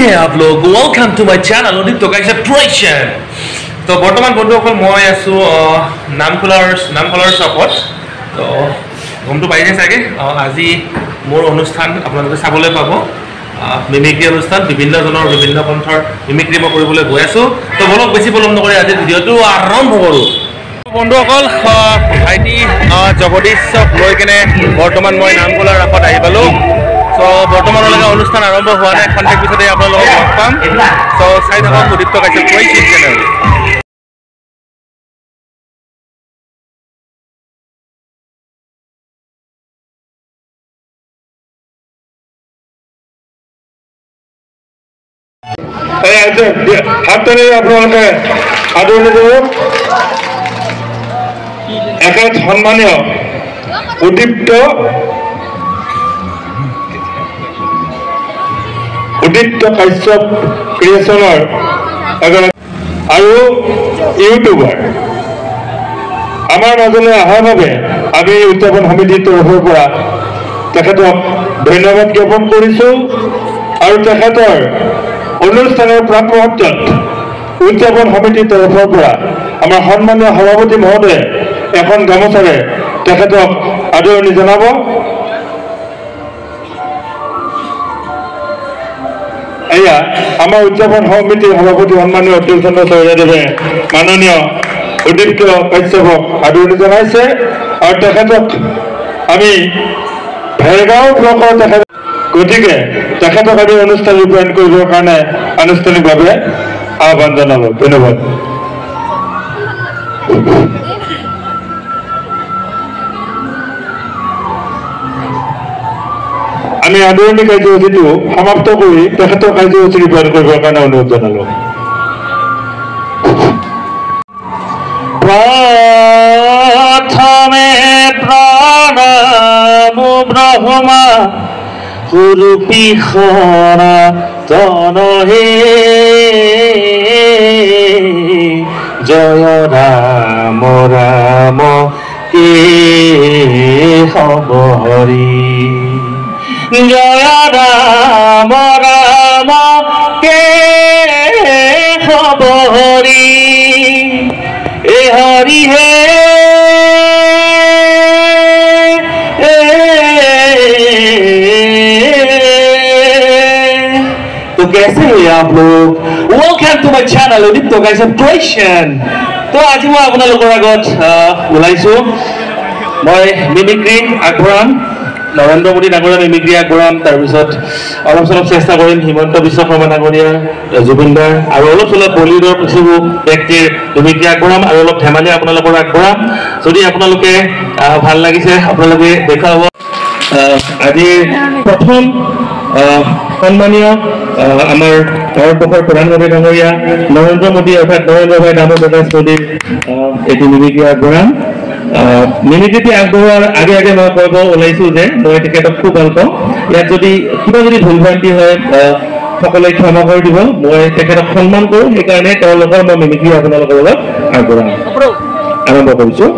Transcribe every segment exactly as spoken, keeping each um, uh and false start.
है आप लोग welcome to my channel Udit टोकाइसा ट्रेशन तो बर्तमान बंधुসকল মই আছো নামখোলাৰ নামখোলাৰ চকত তো গমটো পাইছে চাগে আজি মোৰ অনুষ্ঠান আপোনালোকে চাবলৈ পাব মিমিক্ৰি অনুষ্ঠান বিভিন্ন জনৰ বিভিন্ন কণ্ঠৰ মিমিক্ৰি মই কৰিবলৈ গৈ আছো তো বলক বেছি বলম নকৰি আজি ভিডিওটো আৰম্ভ কৰো বন্ধুসকল ভাইটি জগদীশক লৈ কেনে বৰ্তমান মই নামখোলাৰ ৰাখত আহি পালো তো বৰ্তমানলৈকে অনুষ্ঠান আৰম্ভ হোৱা নাই খন্তেক পিছতে আপোনালোকক লগ পাম তো চাই থাকক উদিত টকাইছা ট্ৰেশ্যন চেনেল হাততালি আপোনালোকে আদৰণি জনাওক একাত সন্মানীয় উদীপ্ত উদীপ্ত কাশ্যপ ক্ৰিয়েশ্যনৰ আৰু ইউটিউবাৰ আমাৰ মাজলৈ অহাৰ বাবে আমি উদযাপন সমিতিৰ তৰফৰ পৰা তেখেতক ধন্যবাদ জ্ঞাপন কৰিছোঁ আৰু তেখেতৰ অনুষ্ঠানৰ প্ৰাক মুহূৰ্তত উদযাপন সমিতিৰ তৰফৰ পৰা আমাৰ সন্মানীয় সভাপতি মহোদয়ে এখন গামোচাৰে তেখেতক আদৰণি জনাব এয়া আমাৰ উদযাপন সমিতিৰ সভাপতি সন্মানীয় অতুল চন্দ্ৰ চৌধুৰীদেৱে মাননীয় উদীপ্ত কাশ্যপক আদৰণি জনাইছে আৰু তেখেতক আমি ভেৰগাঁও ব্লকৰ তেখেত গতিকে তেখেতক আমি অনুষ্ঠান ৰূপায়ণ কৰিবৰ কাৰণে আনুষ্ঠানিকভাৱে আহ্বান জনালো ধন্যবাদ আমি আদৰণি কাৰ্যসূচীটো সমাপ্ত কৰি তেখেতৰ কাৰ্যসূচী ৰূপায়ণ কৰিবৰ কাৰণে অনুৰোধ জনালো প্ৰথমে প্ৰণাম ব্ৰহ্মা কুৰুপি সনাতনহে জয় ৰাম ৰাম কেশৱ হৰি জয় ৰাম ৰাম কেশৱ হৰি এ হৰি হে कैसे हैं आप लोग welcome to my channel Udit टोकाइसा ट्रेशन तो आज मैं আপোনালোকৰ আগত ওলাইছো মই মিমিক্ৰি আগবঢ়াম নৰেন্দ্ৰ মোদী ডাঙৰীয়া মিমিক্ৰি আগবঢ়াম তাৰপিছত অলপ চলপ চেষ্টা কৰিম হিমন্ত বিশ্ব শৰ্মা ডাঙৰীয়া জুবিনদাৰ আৰু অলপ চলপ বলিউডৰ কিছু ব্যক্তিৰ মিমিক্ৰি আগবঢ়াম আৰু অলপ ধেমালি আপোনালোকৰ আগবঢ়াম যদি আপোনালোকে ভাল লাগিছে আপোনালোকে দেখা হ'ব আজি প্ৰথম সন্মানীয় আমাৰ ভাৰতবৰ্ষৰ প্ৰধানমন্ত্ৰী ডাঙৰীয়া নৰেন্দ্ৰ মোদী অৰ্থাৎ নৰেন্দ্ৰ ভাই দামোদৰ দাস মোদীৰ এইটো মিমিক্ৰি আগবঢ়াম মিমিক্ৰিটি আগবঢ়োৱাৰ আগে আগে মই ক'ব ওলাইছো যে মই তেখেতক খুব ভাল পাওঁ ইয়াত যদি কিবা যদি ভুল ভ্ৰান্তি হয় সকলোৱে ক্ষমা কৰি দিব মই তেখেতক সন্মান কৰোঁ সেইকাৰণে তেওঁলোকৰ মই মিমিক্ৰি আপোনালোকৰ লগত আগবঢ়াম আৰম্ভ কৰিছোঁ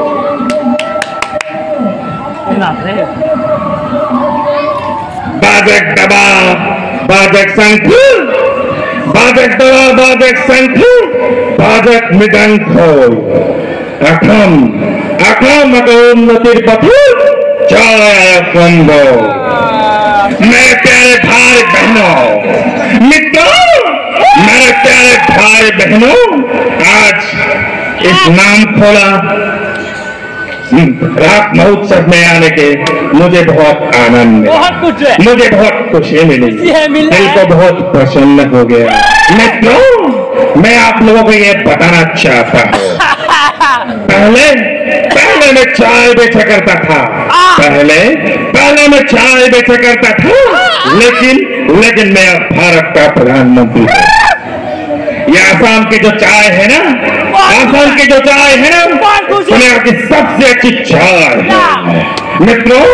Bajak daba, bajak sangku, bajak daba, bajak sangku, bajak midangko. Akam, akam akan natir patu, jaya kondo. मेरे प्यारे भाई बहनों, मित्रों, मेरे प्यारे भाई बहनों, आज इस नामखोला रात महोत्सव में आने के मुझे बहुत आनंद मिला मुझे बहुत खुशी मिली दिल को बहुत प्रसन्न हो गया मित्रों मैं आप लोगों को ये बताना चाहता हूँ पहले पहले मैं चाय बेचा करता था पहले पहले मैं चाय बेचा करता था लेकिन लेकिन मैं भारत का प्रधानमंत्री हूँ ये आसाम की जो चाय है ना आसाम की जो चाय है ना दुनिया की सबसे अच्छी चाय है मित्रों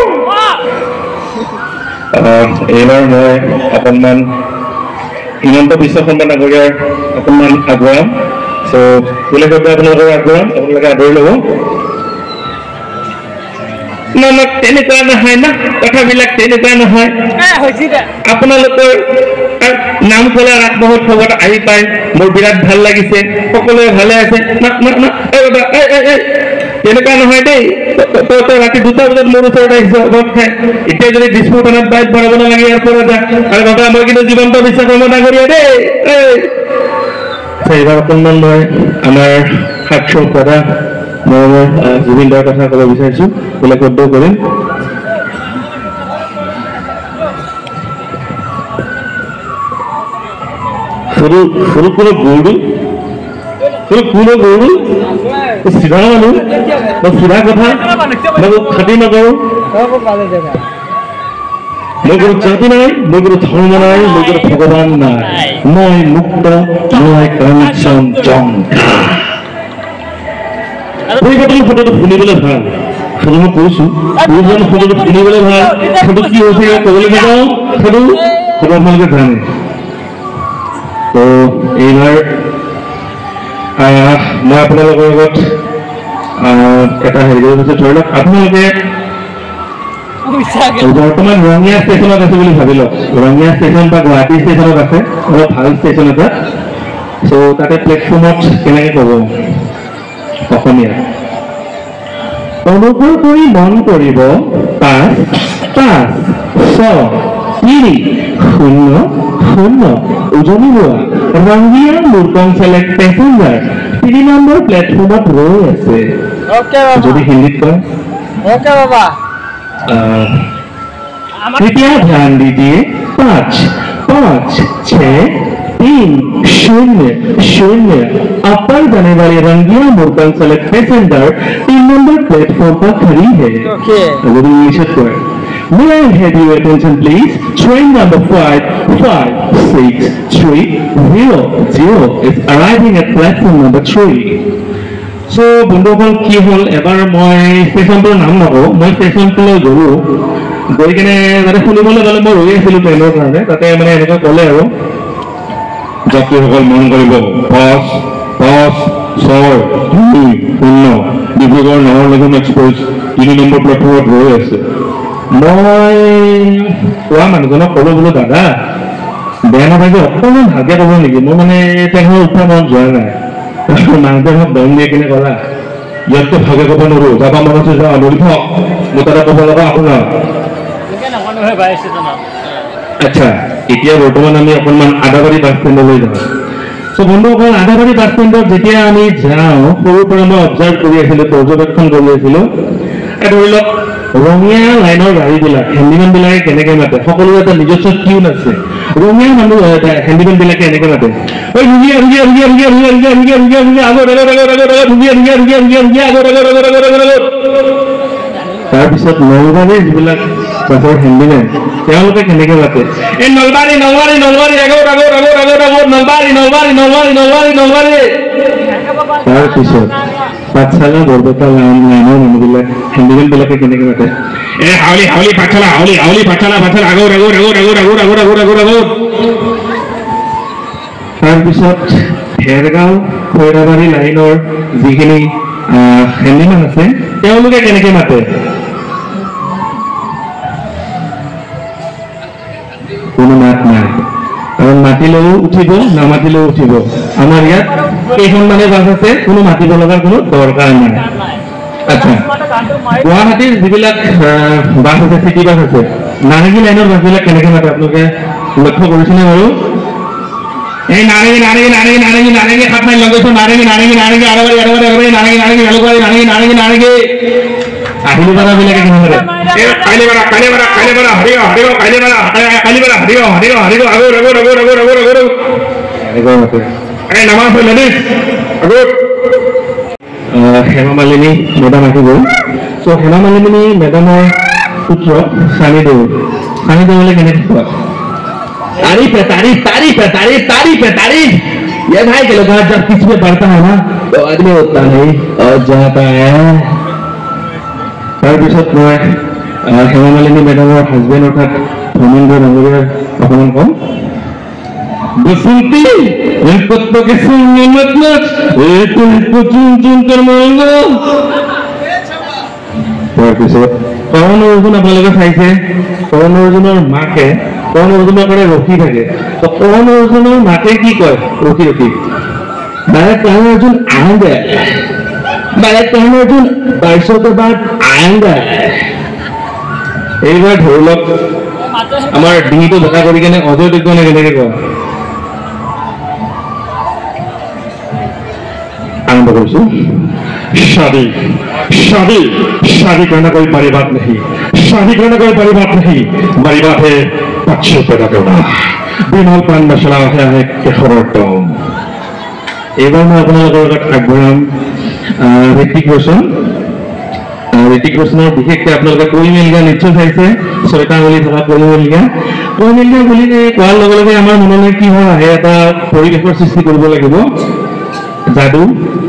এইবাৰ মই অকণমান হিমন্ত বিশ্ব শৰ্মা ডাঙৰীয়াৰ অকণমান আগবঢ়াম চ' বেলেগকৈ আপোনালোকক আগবঢ়াম আপোনালোকে আদৰি ল'ব না না তেনেকুৱা নহয় না কথাবিলাক তেনেকুৱা নহয় আপোনালোকৰ নাম ক'লে ৰাজমহল খবৰ আহি পায় মোৰ বিৰাট ভাল লাগিছে সকলোৱে ভালে আছে না না না এই বাবা এই এই এই তেনেকুৱা নহয় দেই তই তই ৰাতি দুটা বজাত মোৰ ওচৰত আহিছ গম খাই এতিয়া যদি ডিছপুট এটাত বাইট বনাব নালাগে ইয়াৰ পৰা যা আৰু বাবা মই কিন্তু জীৱন্ত বিশ্বাস কৰিব নাকৰিয়া দেই এই এইবাৰ অকণমান মই আমাৰ সাক্ষৰ পৰা মই জুবিন দাৰ কথা ক'ব বিচাৰিছোঁ বোলে কৰ্তব্য কৰিম সৰু সৰু কোনো গৌৰু সৰু কোনো গৌৰু চিধা মানুহ মই চিধা কথা মই খাতি নকৰোঁ মোৰ কোনো জাতি নাই মোৰ কোনো ধৰ্ম নাই মোৰ কোনো ভগৱান নাই মই মুক্ত মই কাঞ্চনজংঘা পৰিৱৰ্তন ফটোটো শুনিবলৈ ভাল সেইটো মই কৈছোঁ পৰিৱৰ্তন ফটোটো শুনিবলৈ ভাল সেইটো কি হৈছে ক'বলৈ নাযাওঁ সেইটো সেইটো আপোনালোকে জানে তো এইবাৰ মই আপোনালোকৰ লগত এটা হেৰি কৰিব বিচাৰিছোঁ ধৰি লওক আপোনালোকে বৰ্তমান ৰঙিয়া ষ্টেচনত আছে বুলি ভাবি লওক ৰঙিয়া ষ্টেচন বা গুৱাহাটী ষ্টেচনত আছে অলপ ভাল ষ্টেচন এটা চ' তাতে প্লেটফৰ্মত কেনেকৈ ক'ব অসমীয়া অনুগ্ৰহ কৰি মন কৰিব পাঁচ পাঁচ ছয় তিনি শূন্য শূন্য উজনি হোৱা ৰঙিয়া মুৰকং চেলেক্ট পেচেঞ্জাৰ তিনি নম্বৰ প্লেটফৰ্মত ৰৈ আছে যদি হিন্দীত কয় कृपया ध्यान दीजिए पाँच पाँच छः तीन शून्य शून्य अपर जाने वाली रंगिया मुरकंग सेलेक्ट पैसेंजर तीन नंबर प्लेटफॉर्म पर खड़ी है May I have your attention please? Train number five five six three zero zero is arriving at platform number three. So বন্ধুসকল কি হ'ল এবাৰ মই ষ্টেচনটোৰ নাম নকওঁ মই ষ্টেচনটোলৈ গ'লোঁ গৈ কিনে তাতে শুনিবলৈ গ'লে মই ৰৈ আছিলোঁ ট্ৰেইনৰ কাৰণে তাতে মানে এনেকৈ ক'লে আৰু যাত্ৰীসকল মন কৰিব পাঁচ পাঁচ ছয় দুই শূন্য ডিব্ৰুগড় নাহৰলগুন এক্সপ্ৰেছ তিনি নম্বৰ প্লেটফৰ্মত ৰৈ আছে মই কোৱা মানুহজনক ক'লোঁ বোলো দাদা বেয়া নাপায় অকণমান ভালকৈ ক'ব নেকি মোৰ মানে ট্ৰেইনৰ উঠা মন যোৱা নাই মানুহজনক দম দিয়ে কিনে ক'লা ইয়াততো ভাগে ক'ব নোৱাৰোঁ যাবা মন আছে যা নৰি থওক মোৰ তাতে ক'ব লগা আপোনাৰ আচ্ছা এতিয়া বৰ্তমান আমি অকণমান আদাবাৰী বাছ ষ্টেণ্ডলৈ যাওঁ চ' বন্ধুসকল আদাবাৰী বাছ ষ্টেণ্ডত যেতিয়া আমি যাওঁ সৰুৰ পৰা মই অবজাৰ্ভ কৰি আছিলোঁ পৰ্যবেক্ষণ কৰি আছিলোঁ ধৰি লওক ৰঙিয়া লাইনৰ গাড়ীবিলাক হেণ্ডিমেনবিলাকে কেনেকৈ মাতে সকলোৰে এটা নিজস্ব টিউন আছে ৰঙিয়া মানুহ হেণ্ডিমেনবিলাকে এনেকৈ মাতে ঐ ৰুগীয়া ৰুগীয়া ৰুগীয়া ৰুগীয়া ৰুগীয়া ৰুগীয়া ৰুগীয়া ৰুগীয়া ৰুগীয়া আগত আগত আগত আগত আগত ৰুগীয়া ৰুগীয়া ৰুগীয়া ৰুগীয়া ৰুগীয়া আগত আগত আগত আগত আগত আগত তাৰপিছত নলবাৰীৰ যিবিলাক বাছৰ হেণ্ডিমেন তেওঁলোকে কেনেকৈ মাতে এই নলবাৰী নলবাৰী নলবাৰী আগত আগত আগত আগত আগত নলবাৰী নলবাৰী নলবাৰী নলবাৰী নলবাৰী তাৰপিছত পাঠশালা বৰপেটা লাইন লাইনৰ মানুহবিলাক হেণ্ডিমেনবিলাকে কেনেকৈ মাতে এ হাউলি হাউলি পাঠশালা হাউলি হাউলি পাঠশালা পাঠশালা আগত আগত আগত আগত আগত আগত আগত আগত আগত তাৰপিছত ভেৰগাঁও খৈৰাবাৰী লাইনৰ যিখিনি হেণ্ডিমেন আছে তেওঁলোকে কেনেকৈ মাতে কোনো মাত নাই কাৰণ মাতিলেও উঠিব নামাতিলেও উঠিব আমাৰ ইয়াত কেইখন মানে বাছ আছে কোনো মাতিব লগাৰ কোনো দৰকাৰ নাই আচ্ছা গুৱাহাটীৰ যিবিলাক বাছ আছে চিটি বাছ আছে নাৰেঙ্গী লাইনৰ বাছবিলাক কেনেকৈ মাতে আপোনালোকে লক্ষ্য কৰিছেনে বাৰু এই নাৰেঙ্গী নাৰেঙ্গী নাৰেঙ্গী নাৰেঙ্গী নাৰেঙ্গী সাত মাইল লগাইছোঁ নাৰেঙ্গী নাৰেঙ্গী নাৰেঙ্গী আদাবাৰী আদাবাৰী আদাবাৰী নাৰেঙ্গী নাৰেঙ্গী জালুকবাৰী নাৰেঙ্গী নাৰেঙ্গী নাৰেঙ্গী আহিলিপাৰাবিলাকে কেনেকৈ মাতে কালিপাৰা কালিপাৰা কালিপাৰা হৰিয় হৰিয় কালিপাৰা কালিপাৰা হৰিয় হৰিয় হৰিয় আগত আগত আগত আগত আগত আগত এনেকৈ মাতে এই নামাজ লেডিজ আগত হেমা মালিনী মেডাম আহি গ'ল চ' হেমা মালিনী মেডামৰ পুত্ৰ চানি দেউ চানি দেউলে কেনেকৈ কোৱা तारीफ है तारीफ तारीफ है तारीफ तारीफ है तारीफ ये भाई के लोग जब किसी में बढ़ता है ना तो आदमी होता नहीं और जाता है তাৰপিছত মই হেমা মালিনী মেডামৰ হাজবেণ্ড অৰ্থাৎ ধৰ্মেন্দ্ৰ ডাঙৰীয়াৰ অকণমান কম বসন্তি el cuerpo que sueña matlas el cuerpo chun chun termando তাৰপিছত কৰণ অৰ্জুন আপোনালোকে চাইছে কৰণ অৰ্জুনৰ মাকে কৰণ অৰ্জুনৰ কাৰণে ৰখি থাকে তো কৰণ অৰ্জুনৰ মাকে কি কয় ৰখি ৰখি बारे कर्ण अर्जुन आएंगे बारे कर्ण अर्जुन वर्षों के बाद आएंगे एक बार धोर लोग हमारे डी तो बता करी के ने अजय देवगन ने केने के को आरंभ करछू शादी शादी शादी करना कोई बड़ी बात नहीं शादी करना कोई बड़ी बात नहीं बड़ी बात है बच्चे पैदा करना बिना पान मसला है कि खरोटो एबार मैं আপোনালোকৰ লগত আগবঢ়াম ঋতিক ৰোশন ঋতিক ৰোশনৰ বিশেষকৈ আপোনালোকে কৈ মেলিয়া নিশ্চয় চাইছে ছয়টা আঙুলি থকা কৈ মেলিয়া কৈ মেলিয়া বুলি কোৱাৰ লগে লগে আমাৰ মনলৈ কি হয় আহে এটা পৰিৱেশৰ সৃষ্টি কৰিব লাগিব যাদু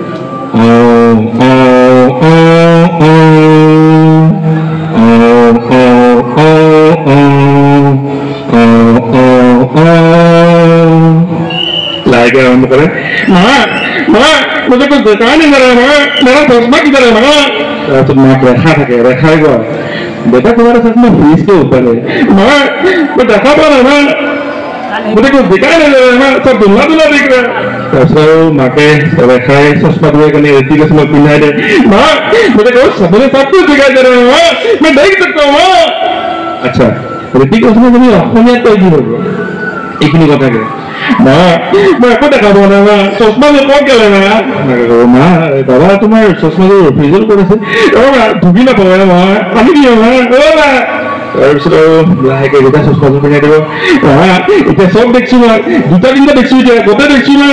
लाइक आरंभ करे माँ माँ मुझे कुछ बता नहीं कर रहा माँ मेरा चश्मा किधर है माँ तो माँ रेखा था क्या रेखा है बेटा तुम्हारा चश्मा फीस के ऊपर है माँ मैं देखा पा रहा माँ मुझे कुछ दिखाई नहीं दे रहा माँ सब दुल्हा दुल्हा दिख रहा है तो माँ के रेखा है चश्मा दुल्हा करने रेती का चश्मा पिन्हा है माँ मुझे कुछ सबने सब कुछ दिखाई दे रहा है माँ मैं देख सकता हूँ माँ अच्छा रेती का चश्मा कभी ऑप्शन या कोई नहीं होगा एक नहीं बता के माँ मैं को देखा बोला ना चश्मा में कौन क्या लेना मैं कहो माँ दादा तुम्हारे चश्मा जो फ्रीजर को रखे ओ माँ धुबी ना पड़े माँ अभी भी माँ ओ माँ और सो लाहे के बेटा चश्मा जो पहने दो माँ इतने सब देखी ना दूसरा दिन तो देखी है गोते देखी ना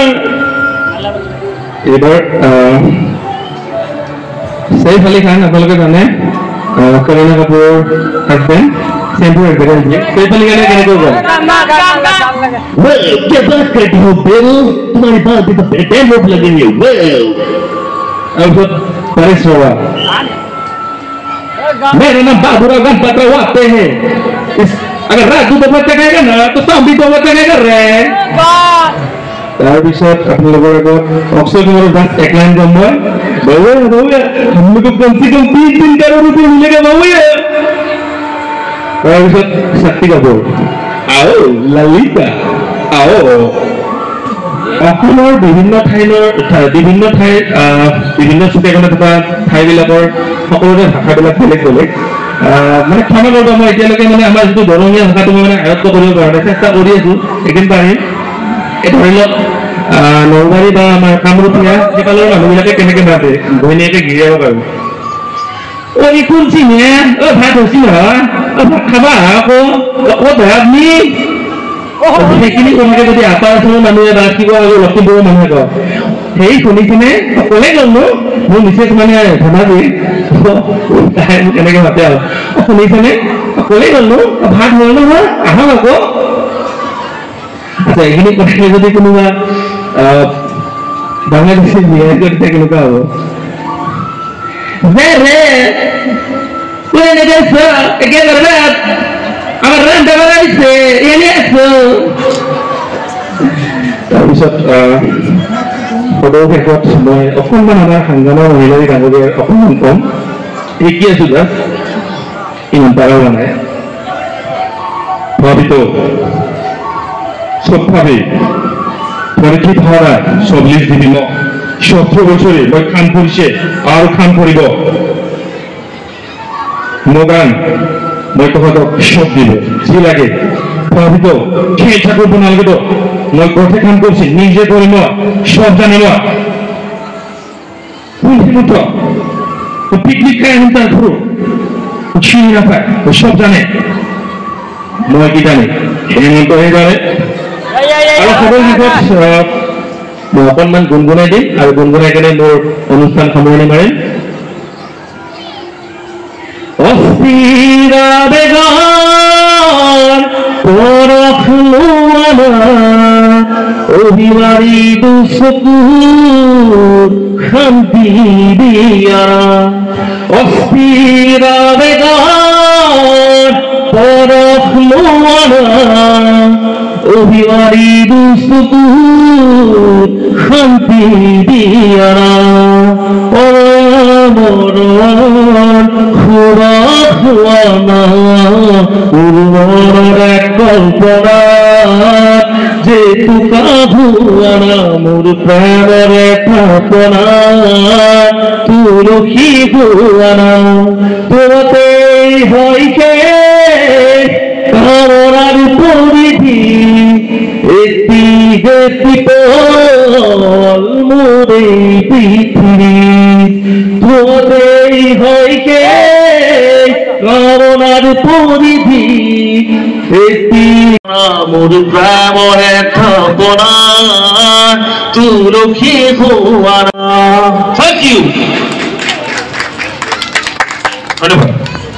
इधर सही फली खान आप लोग जाने करीना कपूर हस्बैंड शैम्पू रख देगा ये सही फली खाने कहने को वेल क्या बात करती हो बेल तुम्हारी बात भी तो बेटे लोग लगेंगे वेल अब तो परेश होगा मेरा नाम बाबूराव गणपत राव आते हैं इस अगर राजू तो बच्चा कहेगा ना तो सांबी तो बच्चा नहीं कर रहे हैं तार विषय अपने लोगों को ऑक्सफोर्ड में वो दस एक लाइन कम हुआ बाबू बाबू हम लोग को कम से कम तीन तीन करोड़ रुपए मिलेगा बाबू तार विषय शक्ति कपूर आओ ललिता आओ অসমৰ বিভিন্ন ঠাইৰ বিভিন্ন ঠাইৰ বিভিন্ন চুকেকোণে থকা ঠাইবিলাকৰ সকলোৰে ভাষাবিলাক বেলেগ বেলেগ মানে ক্ষমা কৰিব মই এতিয়ালৈকে মানে আমাৰ যিটো দৰঙীয়া ভাষাটো মই মানে আয়ত্ত কৰিব পৰা নাই চেষ্টা কৰি আছো এদিন পাৰিম এই ধৰি লওক নলবাৰী বা আমাৰ কামৰূপীয়া সেইফালৰ মানুহবিলাকে কেনেকে মাতে ঘৈণীয়েকে গিৰিয়াব পাৰো অ ই কোন চিনে অ ভাত হৈছি নহয় অ ভাত খাবা আকৌ ক'ত হয় আপুনি সেইখিনি কোনোকে যদি আপাৰ আছামৰ মানুহে বা কিবা লখিমপুৰৰ মানুহে কয় সেই শুনিকিনে ক'লে গ'ল মোৰ মিছেছ মানে ধেমালি তাই মোক এনেকে মাতে আৰু শুনিছেনে ক'লে গ'ল ভাত হ'ল নহয় আহক আকৌ আচ্ছা এইখিনি কথাকে যদি কোনোবা বাংলাদেশী বিয়া কৰি তেতিয়া কেনেকুৱা হ'ব ৰে ৰে কোনে নেদেছ একেবাৰে আমার রান্না বানাইছে এনে আছো তাৰপিছত ফটো শেষত মই অকণমান আমাৰ সাংগামৰ মহিলাৰ গানকে অকণমান কম শিকি আছো জাষ্ট ইমান পাৰাও নাই ভাবিত সব ভাবি পৰীক্ষিত হওয়া চল্লিশ দিন সতেরো বছরে মই খান কৰিছে আৰু খান কৰিব মগান মই তহঁতক সব দিব যি লাগে ভাবিত খেয়ে ঠাকুর নালাগে তো মই ঘৰতে কাম কৰিছি নিজে কৰি মই সব জানি মই কোনখিনিত পিকনিক খাই আহিম তাৰ ঘৰ চিনি নাপায় সব জানে মই কি জানি হেমন্ত হে জানে আৰু খবৰ শেষত মই অকণমান গুণগুণাই দিম আৰু গুণগুণাই কেনে মোৰ অনুষ্ঠান সামৰণি মাৰিম অস্থিৰা বেগান পৰখলো অভিমানী দুচকুৰ শান্তি দিয়া অস্থিৰা বেগান পৰখলো অভিমানী দুচকুৰ শান্তি দিয়া মরণ খুরা না উর্বর এক কল্পনা যে তুকা ভুয়ানা মোর প্রেমের ঠাপনা তুলসী ভুয়ানা তোতে হইকে কামনার পরিধি একটি পল মোরে পৃথিবী তোতে হইকে কামনার পরিধি একটি মোর প্রেমরে ঠাপনা তুলসী ভুয়ানা। থ্যাংক ইউ, ধন্যবাদ।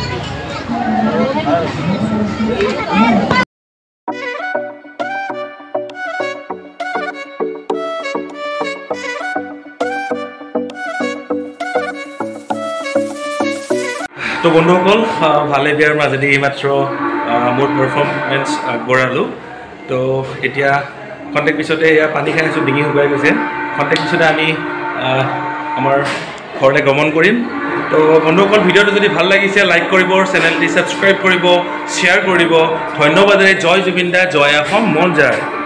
তো বন্ধুসকল, ভালে বিয়াৰ মাজেদি এইমাত্ৰ মোৰ পাৰফৰ্মেঞ্চ আগবঢ়ালোঁ। তো এতিয়া খন্তেক পিছতে এয়া পানী খাই আছোঁ, ডিঙি শুকাই গৈছে। খন্তেক পিছতে আমি আমাৰ ঘৰলৈ গমন কৰিম। তো বন্ধুসকল, ভিডিঅ'টো যদি ভাল লাগিছে লাইক কৰিব, চেনেলটি ছাবস্ক্ৰাইব কৰিব, শ্বেয়াৰ কৰিব। ধন্যবাদেৰে জয় জুবিন দা, জয় অসম, মন যায়।